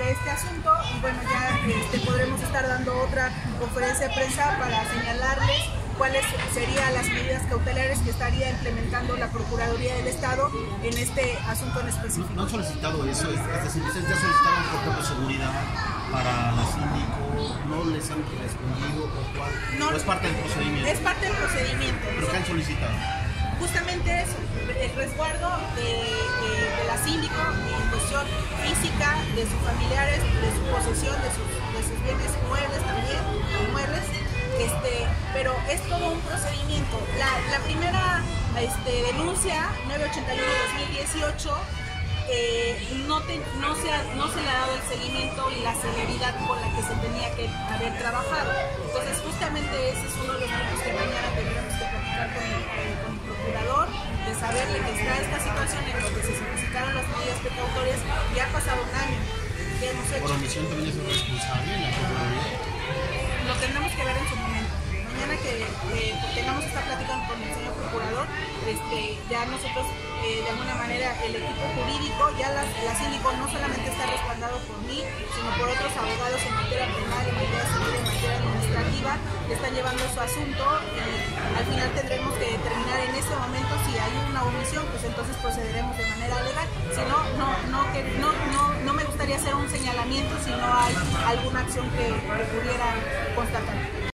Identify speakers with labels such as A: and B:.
A: de este asunto y bueno, ya podremos estar dando otra conferencia de prensa para señalarles cuáles serían las medidas cautelares que estaría implementando la Procuraduría del Estado en este asunto en específico.
B: ¿No han solicitado eso? Es decir, ustedes ya solicitaron un protocolo de seguridad para la síndico, ¿no les han respondido o cuál?
A: No,
B: ¿O es parte del procedimiento?
A: Es parte del procedimiento.
B: ¿Pero qué han solicitado?
A: Justamente eso, el resguardo de la síndico en cuestión física, de sus familiares, de su posesión, de sus bienes muebles también, inmuebles, pero es todo un procedimiento. La primera denuncia, 981-2018, no se le ha dado el seguimiento y la celeridad con la que se tenía que haber trabajado. Entonces justamente ese es uno de los puntos que mañana tendremos que platicar con el procurador, de saberle que está esta situación en donde se solicitaron las medidas precautorias y ha pasado un año. ¿Qué hemos hecho?
B: ¿Por omisión también es responsable en la Procuraduría?
A: Lo tendremos que ver en su momento. Mañana que tengamos esta plática con el señor procurador, ya nosotros de alguna manera el equipo jurídico, ya la síndico no solamente está respaldado por mí, sino por otros abogados en materia penal, en materia civil, en materia administrativa, que están llevando su asunto y al final tendremos que determinar en ese momento si hay una omisión, pues entonces procederemos de manera legal. Si no, no me gustaría hacer un señalamiento si no hay alguna acción que pudiera constatar.